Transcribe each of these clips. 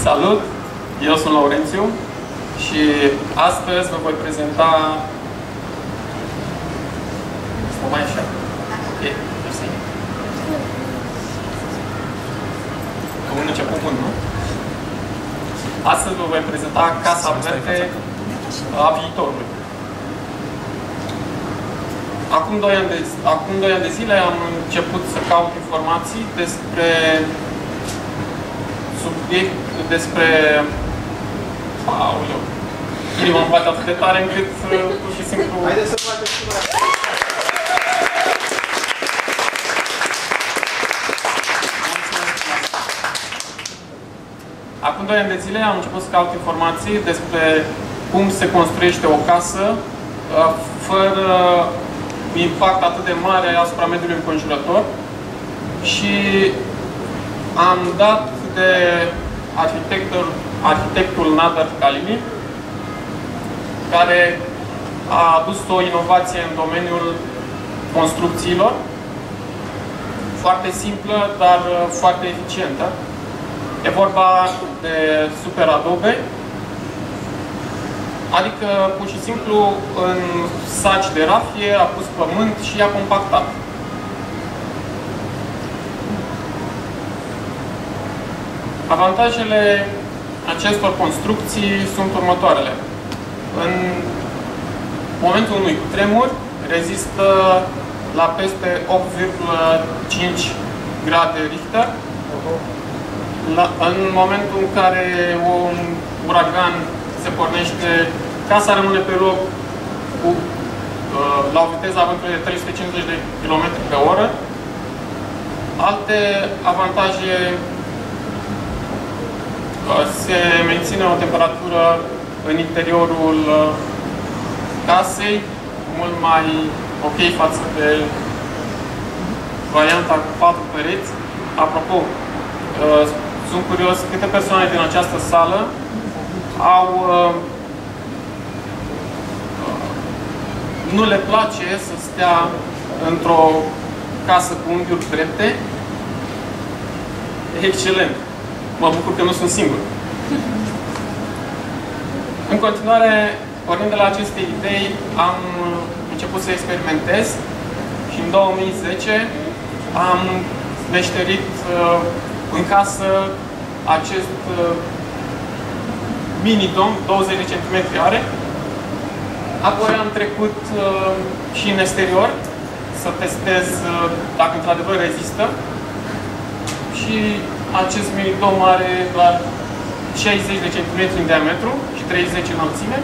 Salut! Eu sunt Laurențiu și astăzi vă voi prezenta... Stau mai așa. Ok, mersi. Că un început bun, nu? Astăzi vă voi prezenta Casa Verde a viitorului. Acum 2 ani de zile am început să caut informații despre subiect, despre... Aoleu! Inima îmi bate atât de tare încât pur și simplu... Haideți să facem și mai... Acum 2 ani de zile am început să caut informații despre cum se construiește o casă fără impact atât de mare asupra mediului înconjurător și am dat de arhitectul Nader Khalili, care a adus o inovație în domeniul construcțiilor, foarte simplă, dar foarte eficientă. E vorba de Super Adobe, adică, pur și simplu, în saci de rafie a pus pământ și i-a compactat. Avantajele acestor construcții sunt următoarele. În momentul unui cutremur, rezistă la peste 8,5 grade Richter. În momentul în care un uragan se pornește, casa rămâne pe loc la o viteză a vântului de 350 de km pe oră. Alte avantaje: se menține o temperatură în interiorul casei mult mai ok față de varianta cu 4 pereți. Apropo, sunt curios câte persoane din această sală nu le place să stea într-o casă cu unghiuri drepte. Excelent! Mă bucur că nu sunt singur. În continuare, pornind de la aceste idei, am început să experimentez și în 2010 am meșterit în casă acest mini-dom, 20 de cm are. Apoi am trecut și în exterior să testez dacă într-adevăr rezistă. Și acest mini-dom are doar 60 de cm în diametru și 30 în înălțime.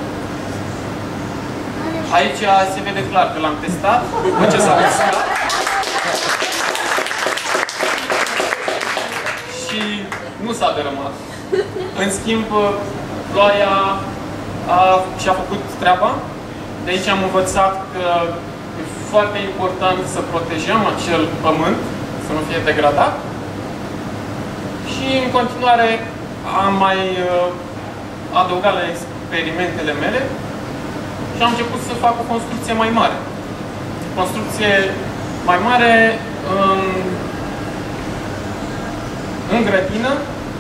Aici se vede clar că l-am testat. După ce s-a uscat. Și nu s-a dărâmat. În schimb, ploaia și-a făcut treaba. De aici am învățat că e foarte important să protejăm acel pământ, să nu fie degradat. Și în continuare am mai adăugat la experimentele mele și am început să fac o construcție mai mare. Construcție mai mare în grădină.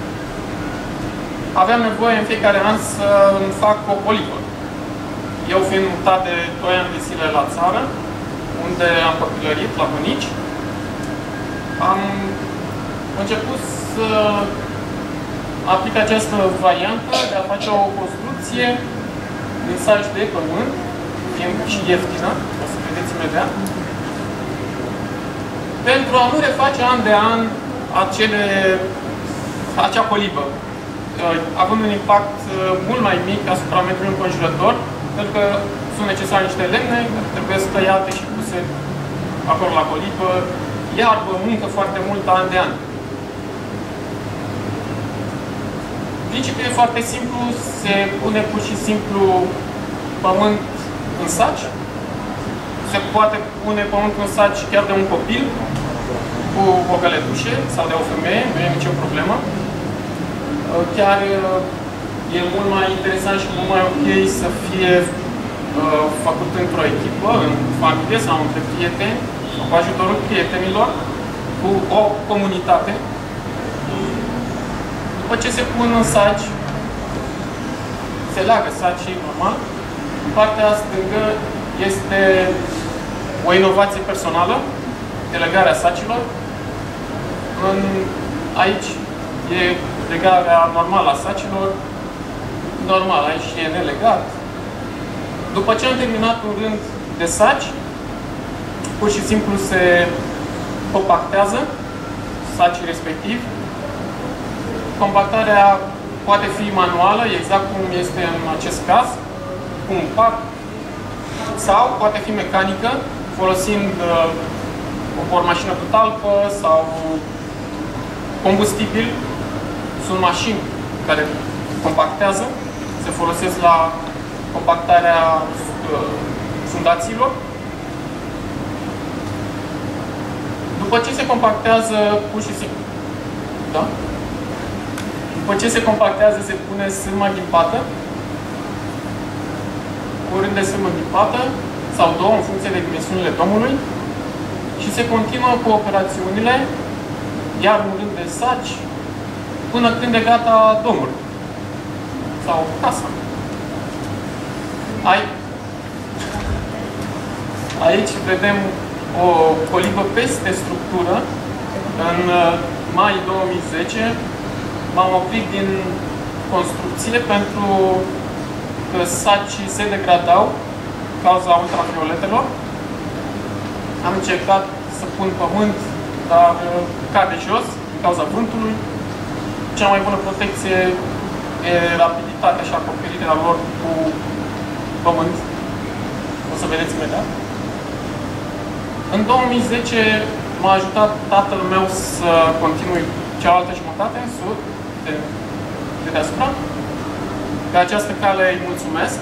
Aveam nevoie în fiecare an să îmi fac o colivă. Eu fiind mutat de 2 ani de zile la țară, unde am copilărit, la bunici, am început să aplic această variantă de a face o construcție din saci de pământ, fiind și ieftină, o să vedeți imediat, pentru a nu reface an de an acea colibă, având un impact mult mai mic asupra mediului înconjurător, pentru că sunt necesare niște lemne care trebuie tăiate și puse acolo la colibă, iarbă, muncă foarte mult an de an. Principiul e foarte simplu, se pune pur și simplu pământ în saci. Se poate pune pământ în saci chiar de un copil, cu o găletușă sau de o femeie, nu e nicio problemă. Chiar e mult mai interesant și mult mai ok să fie făcut într-o echipă, în familie sau între prieteni, sau cu ajutorul prietenilor, cu o comunitate. După ce se pun în saci, se leagă sacii normal. În partea stângă este o inovație personală de legarea sacilor. Aici e legarea normală a sacilor. Normal, aici e nelegat. După ce am terminat un rând de saci, pur și simplu se compactează sacii respectiv. Compactarea poate fi manuală, exact cum este în acest caz, cu un pac, sau poate fi mecanică, folosind o bormașină cu talpă sau combustibil. Sunt mașini care compactează, se folosesc la compactarea fundațiilor. După ce se compactează, pur și simplu, da? După ce se compactează, se pune sârmă ghimpată, cu rând de sârmă ghimpată, sau două, în funcție de dimensiunile domului, și se continuă cu operațiunile, iar un rând de saci, până când e gata domul sau casa. Aici vedem o colibă peste structură. În mai 2010 m-am oprit din construcție pentru că sacii se degradau din cauza ultravioletelor. Am încercat să pun pământ, dar cade jos din cauza vântului. Cea mai bună protecție e rapiditatea și acoperirea lor cu pământ. O să vedeți imediat. În 2010 m-a ajutat tatăl meu să continui cealaltă jumătate, în sud, de deasupra. Pe această cale îi mulțumesc.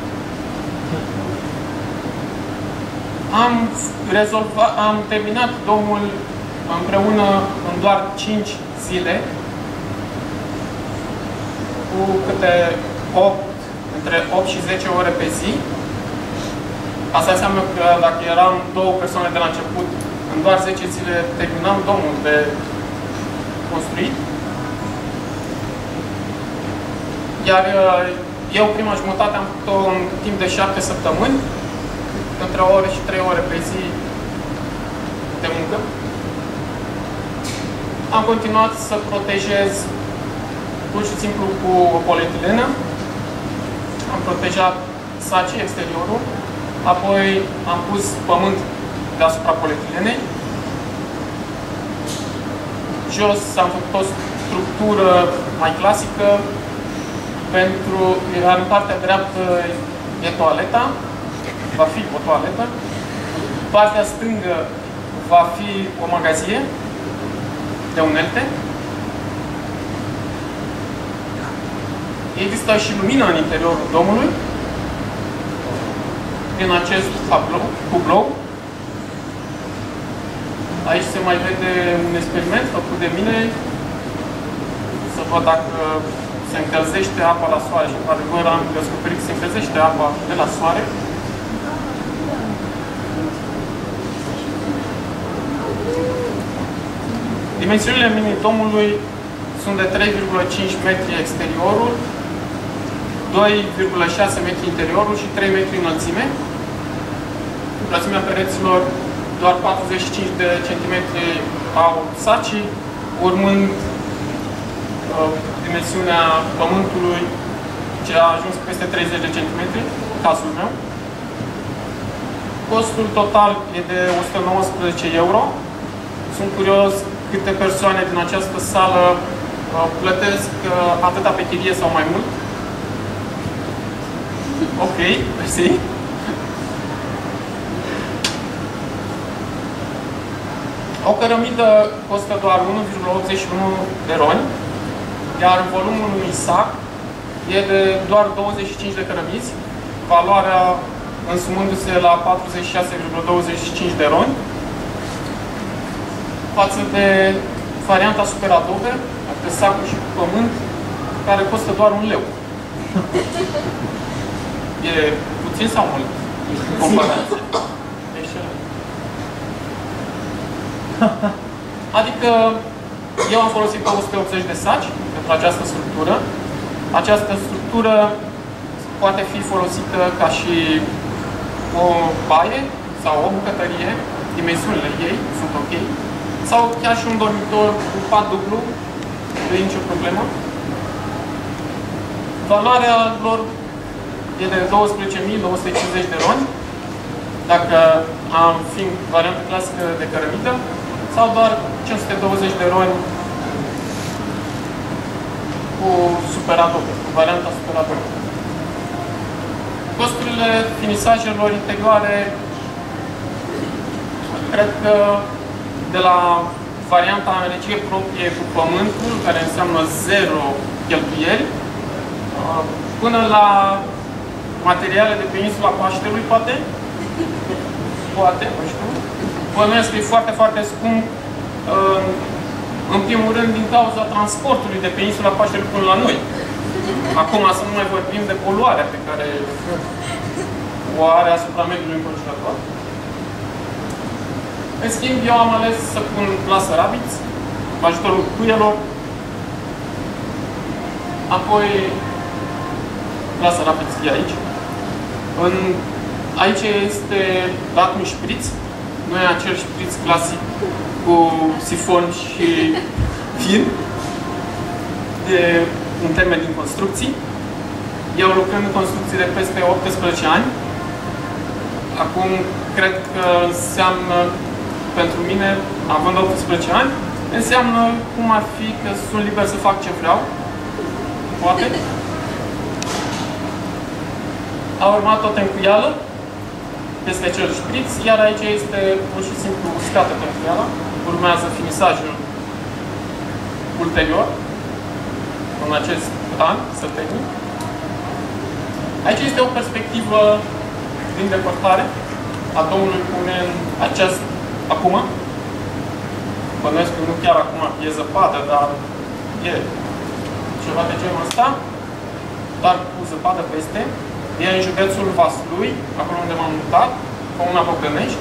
Am terminat domul împreună în doar 5 zile, cu câte între 8 și 10 ore pe zi. Asta înseamnă că dacă eram două persoane de la început, în doar 10 zile terminam domul de construit. Iar eu prima jumătate am făcut-o în timp de 7 săptămâni, între o oră și 3 ore pe zi de muncă. Am continuat să protejez pur și simplu cu o polietilenă. Am protejat sacii, exteriorul. Apoi am pus pământ deasupra polietilenei. Jos am făcut o structură mai clasică. Iar în partea dreaptă e toaleta. Va fi o toaletă. Partea stângă va fi o magazie de unelte. Există și lumină în interiorul domului, prin acest cublou. Aici se mai vede un experiment făcut de mine, să văd dacă se încălzește apa la soare. Și, într-adevăr, am descoperit că se încălzește apa de la soare. Dimensiunile mini-domului sunt de 3,5 metri exteriorul, 2,6 metri interiorul și 3 metri înălțime. Înălțimea pereților, doar 45 de centimetri au sacii, urmând dimensiunea pământului, ce a ajuns peste 30 de centimetri, în cazul meu. Costul total e de 119 euro. Sunt curios câte persoane din această sală plătesc atâta pe chirie sau mai mult. Ok, mersi. O cărămidă costă doar 1,81 de roni, iar volumul unui sac e de doar 25 de cărămizi, valoarea însumându-se la 46,25 de roni, față de varianta Super Adobe, de sacuri și pământ, care costă doar 1 leu. E puțin sau mult? Comparație. Adică eu am folosit 280 de saci de pentru această structură. Această structură poate fi folosită ca și o baie sau o bucătărie, dimensiunile ei sunt ok, sau chiar și un dormitor cu pat dublu, nu e nicio problemă. Valoarea lor e de 12.250 de roni, dacă am fi varianta clasică de cărămidă, sau doar 520 de roni cu superator, cu varianta superator. Costurile finisajelor interioare, cred că de la varianta energie proprie cu pământul, care înseamnă 0 cheltuieli, până la materiale de pe insula Paștelui, poate, nu știu. Bănuiesc că e foarte, foarte scump, în primul rând, din cauza transportului de pe insula Paștelui până la noi. Acum să nu mai vorbim de poluarea pe care o are asupra mediului înconjurător. În schimb, eu am ales să pun plasă rabiți, cu ajutorul cuielor, apoi plasă rabiți e aici. Aici este dat un șpriț, nu e acel șpriț clasic cu sifon și fin, de un termen din construcții. Eu lucrând în construcții de peste 18 ani. Acum, cred că înseamnă, pentru mine, având 18 ani, înseamnă cum ar fi că sunt liber să fac ce vreau. Poate. A urmat o tencuială peste acel șpriț, iar aici este pur și simplu uscată tencuiala. Urmează finisajul ulterior, în acest an, să termin. Aici este o perspectivă din depărtare a Domnului Cumen, acum. Bănuiesc că nu chiar acum e zăpadă, dar e ceva de genul ăsta, dar cu zăpadă peste. E în județul Vaslui, acolo unde m-am mutat, comuna Bogdănești.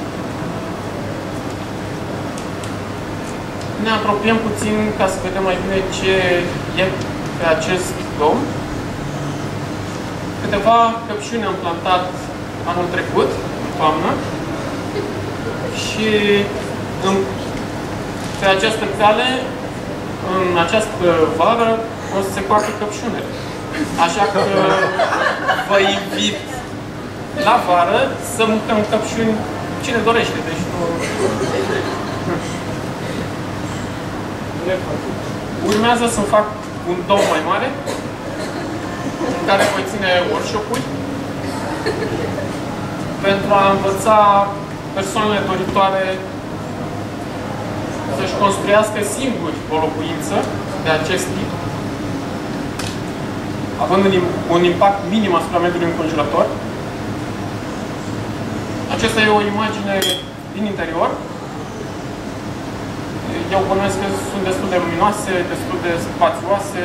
Ne apropiem puțin ca să vedem mai bine ce e pe acest dom. Câteva căpșuni am plantat anul trecut, în toamnă, și pe această cale, în această vară, o să se facă căpșunele. Așa că vă invit la vară să mutăm căpșuni cine dorește. Deci nu... Urmează să fac un dom mai mare, în care voi ține workshop-uri, pentru a învăța persoanele doritoare să-și construiască singuri o locuință de acest tip, având un impact minim asupra mediului înconjurător. Aceasta e o imagine din interior. Eu bănuiesc că sunt destul de luminoase, destul de spațioase,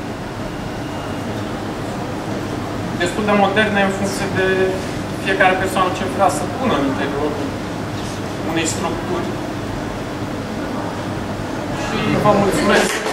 destul de moderne în funcție de fiecare persoană ce vrea să pună în interiorul unei structuri. Și vă mulțumesc!